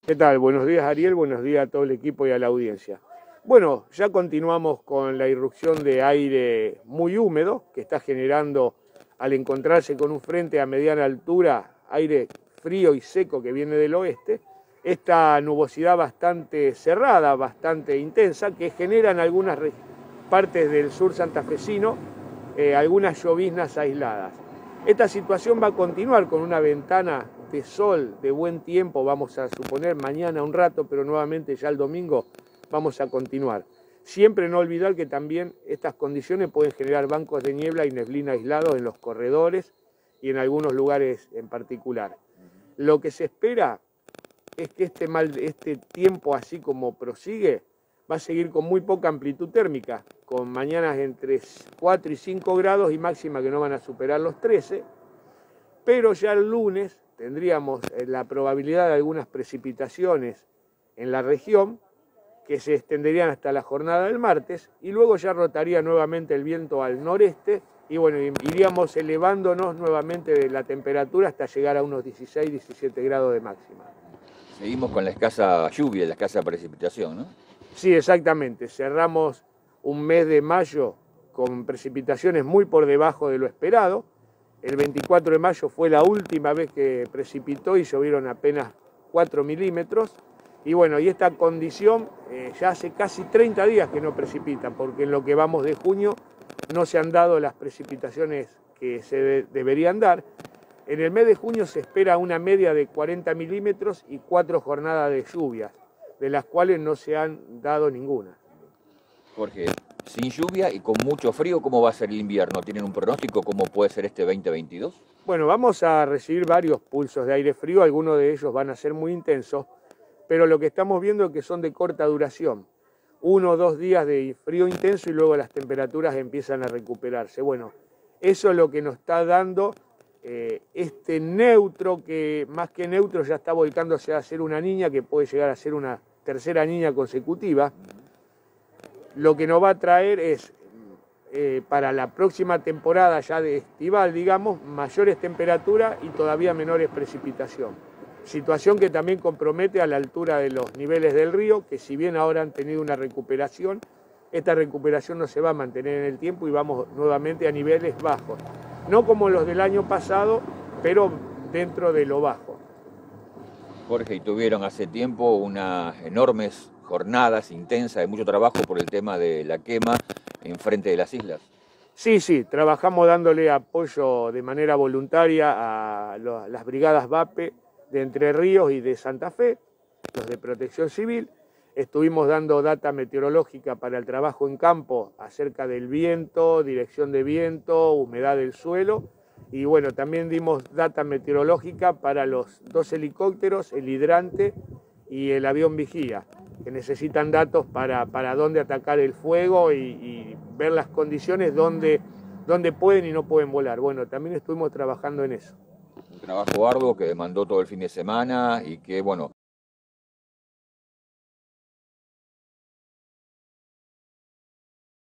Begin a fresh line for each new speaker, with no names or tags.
¿Qué tal? Buenos días, Ariel, buenos días a todo el equipo y a la audiencia. Bueno, ya continuamos con la irrupción de aire muy húmedo que está generando, al encontrarse con un frente a mediana altura, aire frío y seco que viene del oeste, esta nubosidad bastante cerrada, bastante intensa, que genera en algunas partes del sur santafesino algunas lloviznas aisladas. Esta situación va a continuar con una ventana de sol, de buen tiempo, vamos a suponer mañana un rato, pero nuevamente ya el domingo vamos a continuar. Siempre no olvidar que también estas condiciones pueden generar bancos de niebla y neblina aislados en los corredores y en algunos lugares en particular. Lo que se espera es que este tiempo, así como prosigue, va a seguir con muy poca amplitud térmica, con mañanas entre 4 y 5 grados y máxima que no van a superar los 13, pero ya el lunes tendríamos la probabilidad de algunas precipitaciones en la región que se extenderían hasta la jornada del martes y luego ya rotaría nuevamente el viento al noreste y bueno, iríamos elevándonos nuevamente de la temperatura hasta llegar a unos 16-17 grados de máxima.
Seguimos con la escasa lluvia, la escasa precipitación, ¿no?
Sí, exactamente. Cerramos un mes de mayo con precipitaciones muy por debajo de lo esperado. El 24 de mayo fue la última vez que precipitó y llovieron apenas 4 milímetros. Y bueno, y esta condición ya hace casi 30 días que no precipita, porque en lo que vamos de junio no se han dado las precipitaciones que se deberían dar. En el mes de junio se espera una media de 40 milímetros y 4 jornadas de lluvias, de las cuales no se han dado ninguna.
Jorge, sin lluvia y con mucho frío, ¿cómo va a ser el invierno? ¿Tienen un pronóstico cómo puede ser este 2022?
Bueno, vamos a recibir varios pulsos de aire frío, algunos de ellos van a ser muy intensos, pero lo que estamos viendo es que son de corta duración. 1 o 2 días de frío intenso y luego las temperaturas empiezan a recuperarse. Bueno, eso es lo que nos está dando este neutro, que más que neutro ya está volcándose a ser una niña, que puede llegar a ser una tercera niña consecutiva. Lo que nos va a traer es, para la próxima temporada ya de estival, digamos, mayores temperaturas y todavía menores precipitación. Situación que también compromete a la altura de los niveles del río, que si bien ahora han tenido una recuperación, esta recuperación no se va a mantener en el tiempo y vamos nuevamente a niveles bajos. No como los del año pasado, pero dentro de lo bajo.
Jorge, y tuvieron hace tiempo unas enormes jornadas intensas de mucho trabajo por el tema de la quema en frente de las islas.
Sí, trabajamos dándole apoyo de manera voluntaria a las brigadas VAPE de Entre Ríos y de Santa Fe, los de Protección Civil. Estuvimos dando data meteorológica para el trabajo en campo acerca del viento, dirección de viento, humedad del suelo. Y bueno, también dimos data meteorológica para los 2 helicópteros, el hidrante y el avión vigía, que necesitan datos para dónde atacar el fuego y ver las condiciones donde pueden y no pueden volar. Bueno, también estuvimos trabajando en eso.
Un trabajo arduo que demandó todo el fin de semana y que, bueno,